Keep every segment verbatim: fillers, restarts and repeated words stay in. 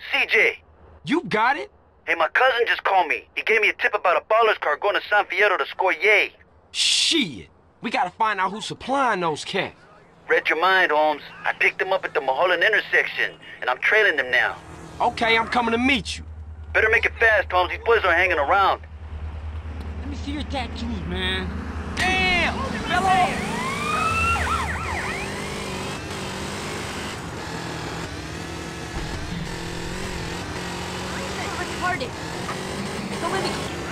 C J. You got it? Hey, my cousin just called me. He gave me a tip about a baller's car going to San Fierro to score yay. Shit. We gotta find out who's supplying those cats. Read your mind, Holmes. I picked them up at the Mulholland intersection, and I'm trailing them now. Okay, I'm coming to meet you. Better make it fast, Holmes. These boys are hanging around. Let me see your tattoos, man. Damn! Fellow! Retarded. Don't let me...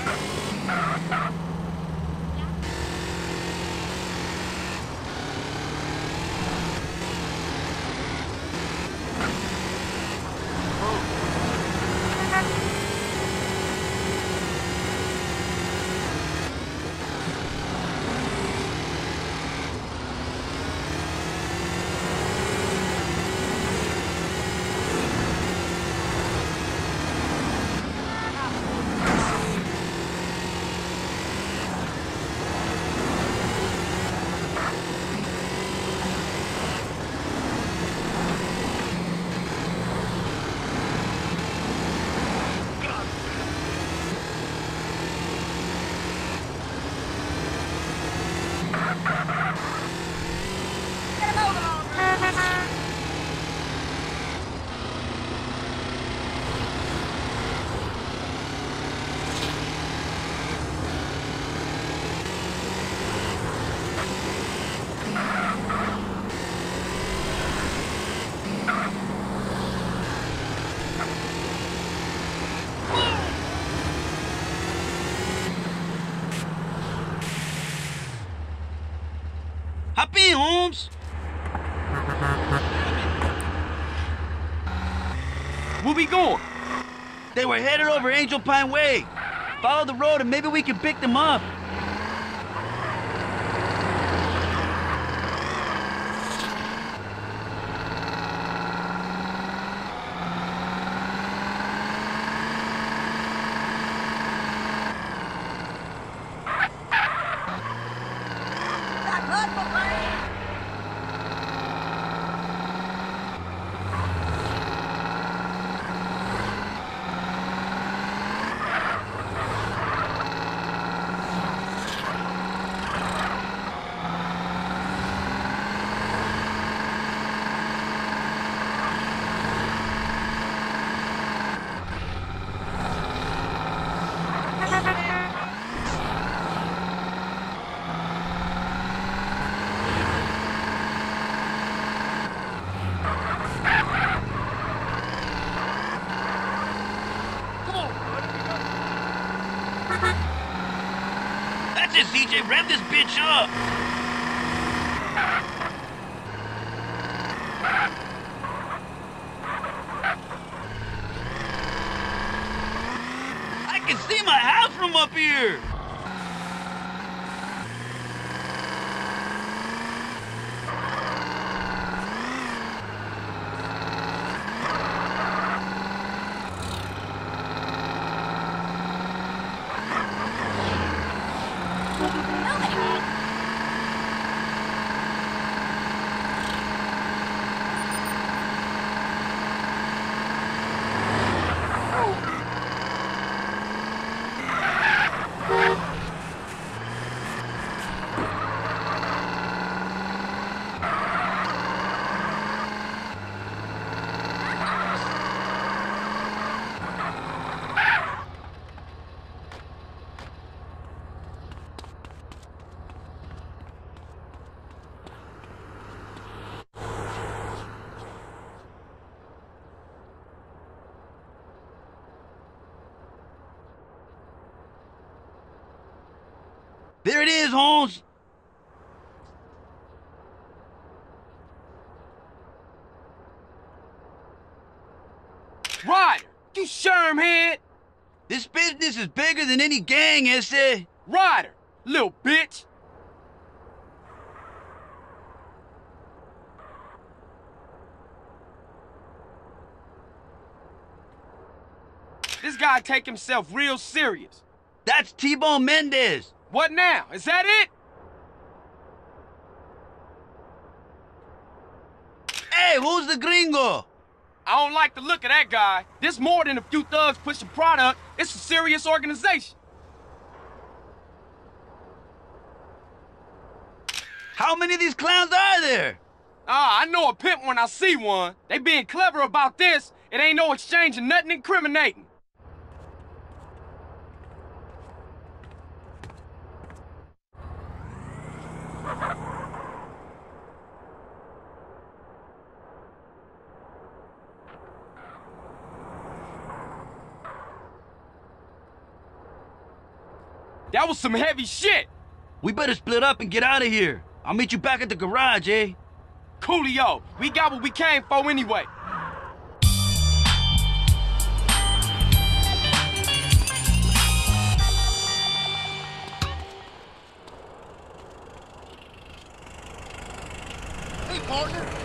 Hop in, Holmes. Where we going? They were headed over Angel Pine Way. Follow the road and maybe we can pick them up. That's it, C J. Rev this bitch up. I can see my house from up here. There it is, Holmes. Ryder, you shermhead. This business is bigger than any gang, ese. Ryder, little bitch. This guy take himself real serious. That's T-Bone Mendez. What now? Is that it? Hey, who's the gringo? I don't like the look of that guy. This more than a few thugs pushing product. It's a serious organization. How many of these clowns are there? Ah, I know a pimp when I see one. They being clever about this. It ain't no exchange of nothing incriminating. That was some heavy shit. We better split up and get out of here. I'll meet you back at the garage, eh? Coolio, we got what we came for anyway. Hey, partner.